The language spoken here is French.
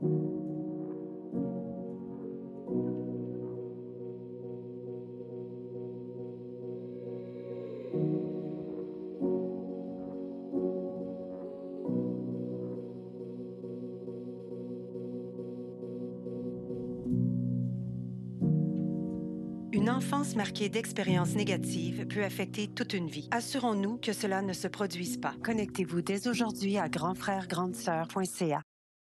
Une enfance marquée d'expériences négatives peut affecter toute une vie. Assurons-nous que cela ne se produise pas. Connectez-vous dès aujourd'hui à grandfrèregrandsœurs.ca.